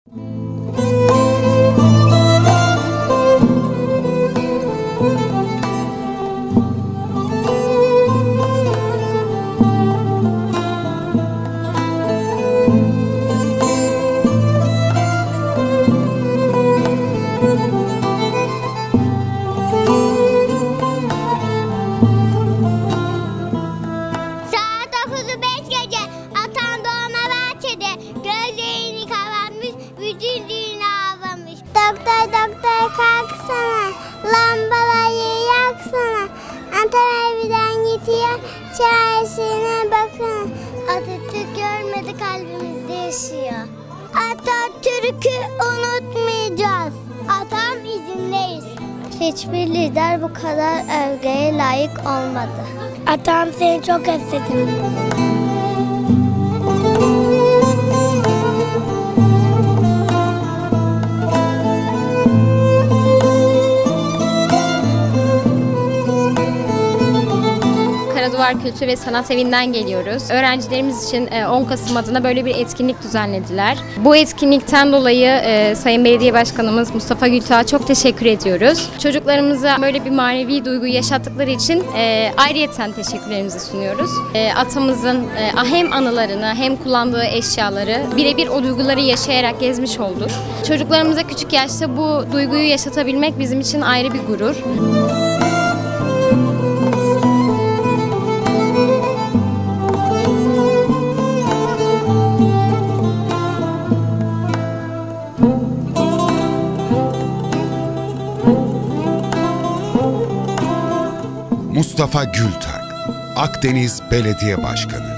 Doktor doktor kalksana, lambaları yaksana. Antalya'dan gidiyor, çaresine bakın. Atatürk görmedi, kalbimizde yaşıyor. Atatürk'ü unutmayacağız. Atam izindeyiz. Hiçbir lider bu kadar övgüye layık olmadı. Atam, seni çok özledim. Karaduvar Kültür ve Sanat Evi'nden geliyoruz. Öğrencilerimiz için 10 Kasım adına böyle bir etkinlik düzenlediler. Bu etkinlikten dolayı Sayın Belediye Başkanımız Mustafa Gültağ'a çok teşekkür ediyoruz. Çocuklarımıza böyle bir manevi duyguyu yaşattıkları için ayrıyeten teşekkürlerimizi sunuyoruz. Atamızın hem anılarını hem kullandığı eşyaları birebir o duyguları yaşayarak gezmiş olduk. Çocuklarımıza küçük yaşta bu duyguyu yaşatabilmek bizim için ayrı bir gurur. Mustafa Gültağ, Akdeniz Belediye Başkanı.